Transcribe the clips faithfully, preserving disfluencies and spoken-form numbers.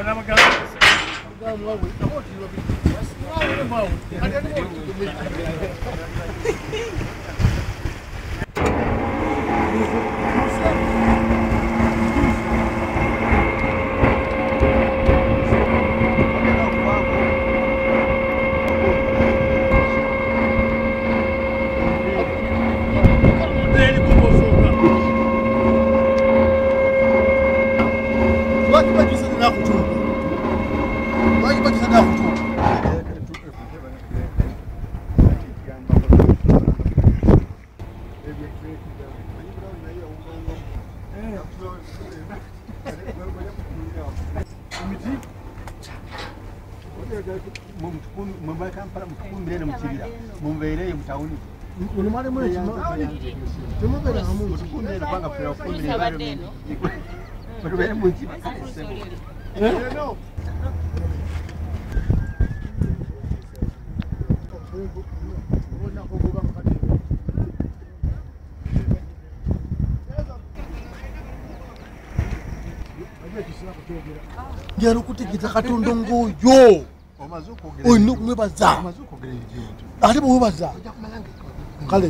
Njalo kutigita katondo ngoyo oyina okumwebaza ate bwewebaza kale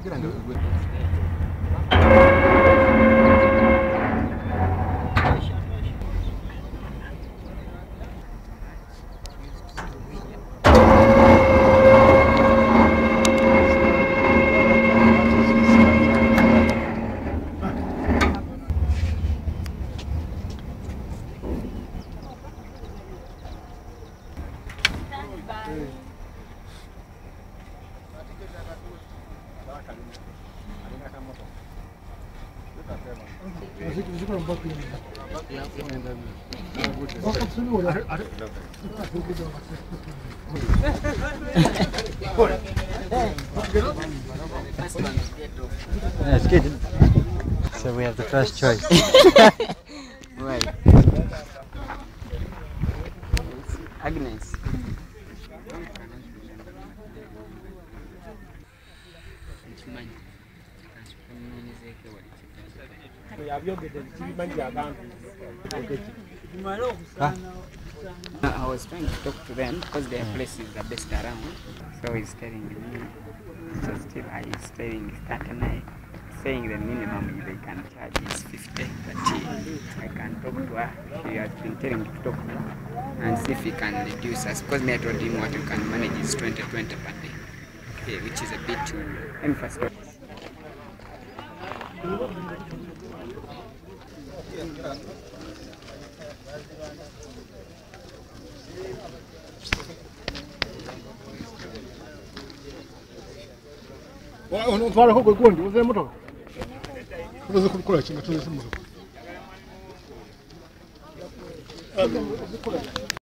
That's good. So we have the first choice. Right. Agnes. Huh? I was trying to talk to them because their place is the best around. So he's telling me, so still I is telling thirty-nine, saying the minimum they can charge is fifty, but I can talk to her. He has been telling me to talk to her and see if he can reduce us, because me I told him what we can manage is twenty twenty per day, okay, which is a bit too emphasized. Ntwara ko gwegondi uze moto uze kubikora kinga tuze moto